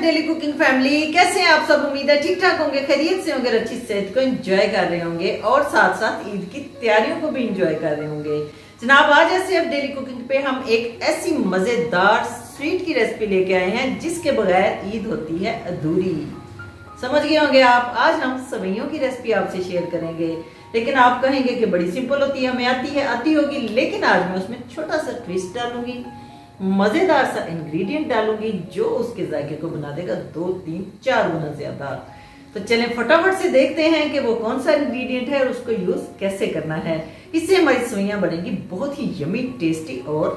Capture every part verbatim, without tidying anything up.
Daily cooking family, कैसे हैं आप सब। उम्मीद है ठीक ठाक होंगे, खैरियत से होंगे, अच्छी सेहत को एंजॉय कर रहे होंगे और साथ साथ ईद की तैयारियों को भी एंजॉय कर रहे होंगे। जनाब आज ऐसे अब डेली कुकिंग पे हम एक ऐसी मजेदार स्वीट की रेसिपी लेके आए हैं जिसके बगैर ईद होती है अधूरी। समझ गए होंगे आप। आज हम सवैयों की रेसिपी आपसे शेयर करेंगे, लेकिन आप कहेंगे कि बड़ी सिंपल होती है, हमें आती है आती होगी, लेकिन आज मैं उसमें छोटा सा ट्विस्ट डालूंगी, मजेदार सा इंग्रेडिएंट डालूंगी जो उसके जायके को बना देगा दो तीन चार गुना ज्यादा। तो चलें फटाफट से देखते हैं कि वो कौन सा इंग्रेडिएंट है और उसको यूज कैसे करना है। इससे हमारी सवैयां बनेंगी बहुत ही यमी, टेस्टी और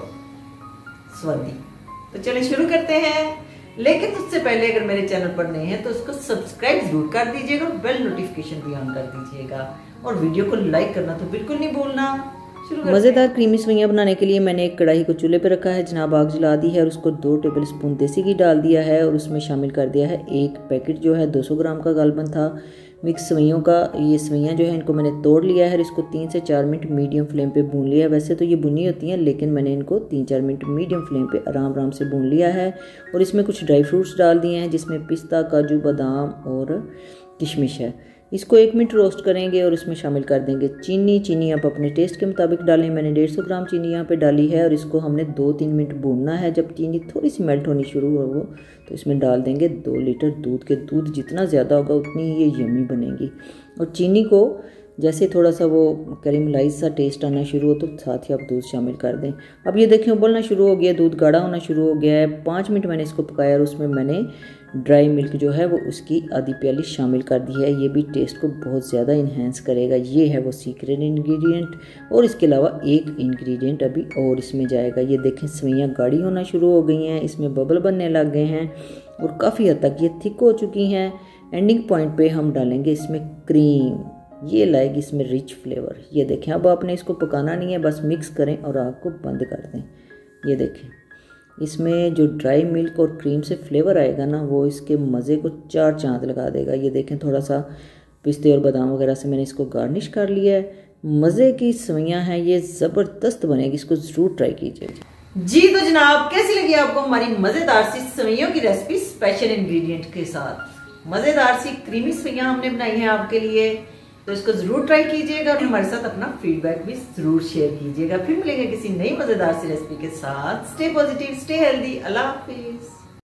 स्वादी। तो चलें शुरू करते हैं, लेकिन उससे पहले अगर मेरे चैनल पर नए हैं तो उसको सब्सक्राइब जरूर कर दीजिएगा और बेल नोटिफिकेशन भी ऑन कर दीजिएगा और वीडियो को लाइक करना तो बिल्कुल नहीं भूलना। मज़ेदार क्रीमी सवैयां बनाने के लिए मैंने एक कढ़ाई को चूल्हे पे रखा है, जनाब आग जला दी है और उसको दो टेबल स्पून देसी घी डाल दिया है और उसमें शामिल कर दिया है एक पैकेट जो है दो सौ ग्राम का गालबन था मिक्स सवैयों का। ये सवैयां जो है इनको मैंने तोड़ लिया है और इसको तीन से चार मिनट मीडियम फ्लेम पे भून लिया है। वैसे तो ये भुनी होती हैं, लेकिन मैंने इनको तीन चार मिनट मीडियम फ्लेम पे आराम आराम से भून लिया है और इसमें कुछ ड्राई फ्रूट्स डाल दिए हैं जिसमें पिस्ता, काजू, बादाम और किशमिश है। इसको एक मिनट रोस्ट करेंगे और इसमें शामिल कर देंगे चीनी। चीनी आप अपने टेस्ट के मुताबिक डालें, मैंने डेढ़ सौ ग्राम चीनी यहाँ पे डाली है और इसको हमने दो तीन मिनट भूनना है। जब चीनी थोड़ी सी मेल्ट होनी शुरू हो वो तो इसमें डाल देंगे दो लीटर दूध के। दूध जितना ज़्यादा होगा उतनी ही ये यमी बनेगी। और चीनी को जैसे थोड़ा सा वो कैरेमलाइज सा टेस्ट आना शुरू हो तो साथ ही आप दूध शामिल कर दें। अब ये देखें उबलना शुरू हो गया, दूध गाढ़ा होना शुरू हो गया है। पाँच मिनट मैंने इसको पकाया और उसमें मैंने ड्राई मिल्क जो है वो उसकी आधी प्याली शामिल कर दी है। ये भी टेस्ट को बहुत ज़्यादा इन्हेंस करेगा। ये है वो सीक्रेट इंग्रेडिएंट और इसके अलावा एक इंग्रेडिएंट अभी और इसमें जाएगा। ये देखें सवैयां गाढ़ी होना शुरू हो गई हैं, इसमें बबल बनने लग गए हैं और काफ़ी हद तक ये थिक हो चुकी हैं। एंडिंग पॉइंट पे हम डालेंगे इसमें क्रीम, ये लाएगी इसमें रिच फ्लेवर। ये देखें अब आपने इसको पकाना नहीं है, बस मिक्स करें और आग को बंद कर दें। ये देखें इसमें जो ड्राई मिल्क और क्रीम से फ्लेवर आएगा ना वो इसके मज़े को चार चांद लगा देगा। ये देखें थोड़ा सा पिस्ते और बादाम वगैरह से मैंने इसको गार्निश कर लिया है। मज़े की सवैयां हैं, ये ज़बरदस्त बनेगी, इसको ज़रूर ट्राई कीजिए। जी तो जनाब कैसी लगी आपको हमारी मज़ेदार सी सवैयों की रेसिपी स्पेशल इंग्रेडिएंट के साथ। मज़ेदार सी क्रीमी सवैयां हमने बनाई है आपके लिए, तो इसको जरूर ट्राई कीजिएगा और हमारे साथ अपना फीडबैक भी जरूर शेयर कीजिएगा। फिर मिलेंगे किसी नई मजेदार सी रेसिपी के साथ। स्टे पॉजिटिव, स्टे हेल्दी, अल्लाह हाफिज।